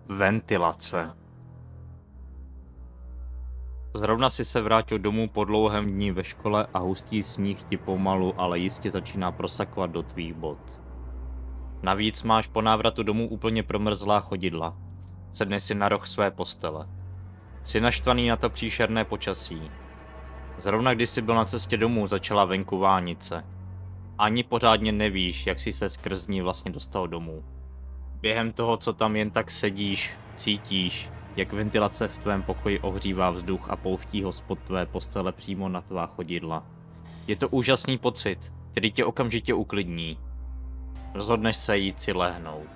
Ventilace. Zrovna si se vrátil domů po dlouhém dní ve škole a hustý sníh ti pomalu, ale jistě začíná prosakovat do tvých bot. Navíc máš po návratu domů úplně promrzlá chodidla. Sedni si na roh své postele. Jsi naštvaný na to příšerné počasí. Zrovna když jsi byl na cestě domů, začala venku vánice. Ani pořádně nevíš, jak jsi se skrz ní vlastně dostal domů. Během toho, co tam jen tak sedíš, cítíš, jak ventilace v tvém pokoji ohřívá vzduch a pouští ho spod tvé postele přímo na tvá chodidla. Je to úžasný pocit, který tě okamžitě uklidní. Rozhodneš se jít si lehnout.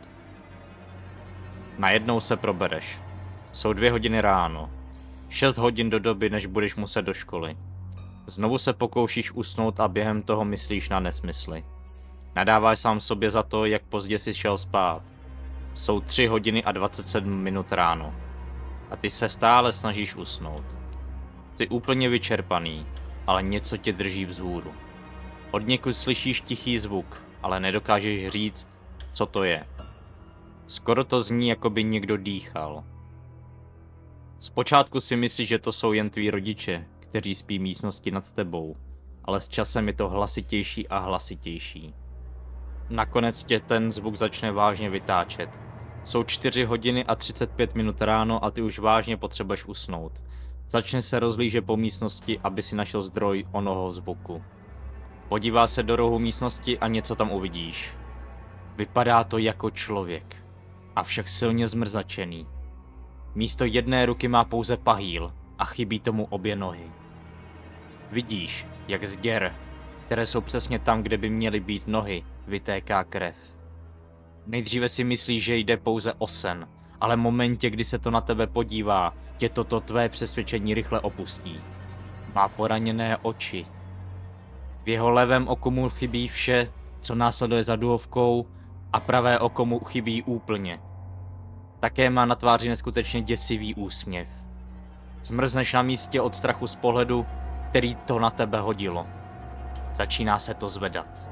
Najednou se probereš. Jsou 2 hodiny ráno. 6 hodin do doby, než budeš muset do školy. Znovu se pokoušíš usnout a během toho myslíš na nesmysly. Nadáváš sám sobě za to, jak pozdě jsi šel spát. Jsou 3 hodiny a 27 minut ráno. A ty se stále snažíš usnout. Jsi úplně vyčerpaný, ale něco tě drží vzhůru. Odněkud slyšíš tichý zvuk, ale nedokážeš říct, co to je. Skoro to zní, jako by někdo dýchal. Zpočátku si myslíš, že to jsou jen tví rodiče, kteří spí v místnosti nad tebou, ale s časem je to hlasitější a hlasitější. Nakonec tě ten zvuk začne vážně vytáčet. Jsou 4 hodiny a 35 minut ráno a ty už vážně potřebuješ usnout. Začne se rozhlížet po místnosti, aby si našel zdroj onoho zvuku. Podívá se do rohu místnosti a něco tam uvidíš. Vypadá to jako člověk, avšak silně zmrzačený. Místo jedné ruky má pouze pahýl a chybí tomu obě nohy. Vidíš, jak z děr, které jsou přesně tam, kde by měly být nohy, vytéká krev. Nejdříve si myslíš, že jde pouze o sen, ale v momentě, kdy se to na tebe podívá, tě toto tvé přesvědčení rychle opustí. Má poraněné oči. V jeho levém oku mu chybí vše, co následuje za duhovkou, a pravé oko mu chybí úplně. Také má na tváři neskutečně děsivý úsměv. Zmrzneš na místě od strachu z pohledu, který to na tebe hodilo. Začíná se to zvedat.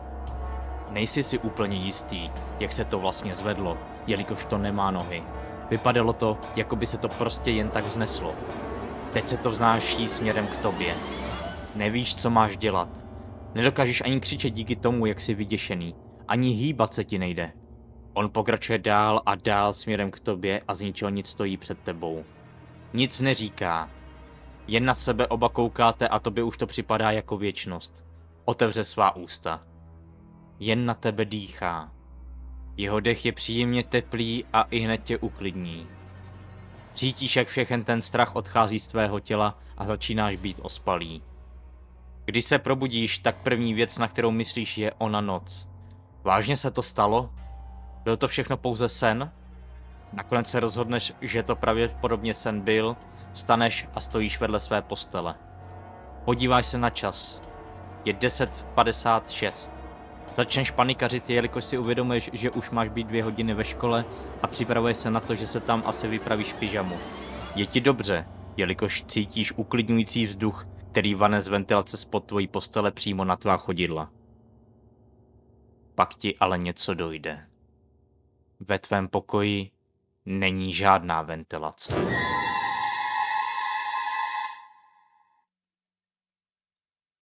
Nejsi si úplně jistý, jak se to vlastně zvedlo, jelikož to nemá nohy. Vypadalo to, jako by se to prostě jen tak vzneslo. Teď se to vznáší směrem k tobě. Nevíš, co máš dělat. Nedokážeš ani křičet díky tomu, jak jsi vyděšený. Ani hýbat se ti nejde. On pokračuje dál a dál směrem k tobě a z ničeho nic stojí před tebou. Nic neříká. Jen na sebe oba koukáte a tobě už to připadá jako věčnost. Otevře svá ústa. Jen na tebe dýchá. Jeho dech je příjemně teplý a ihned tě uklidní. Cítíš, jak všechen ten strach odchází z tvého těla a začínáš být ospalý. Když se probudíš, tak první věc, na kterou myslíš, je ona noc. Vážně se to stalo? Byl to všechno pouze sen? Nakonec se rozhodneš, že to pravděpodobně sen byl, vstaneš a stojíš vedle své postele. Podíváš se na čas. Je 10:56. Začneš panikařit, jelikož si uvědomuješ, že už máš být 2 hodiny ve škole a připravuješ se na to, že se tam asi vypravíš v pyžamu. Je ti dobře, jelikož cítíš uklidňující vzduch, který vane z ventilace spod tvojí postele přímo na tvá chodidla. Pak ti ale něco dojde. Ve tvém pokoji není žádná ventilace.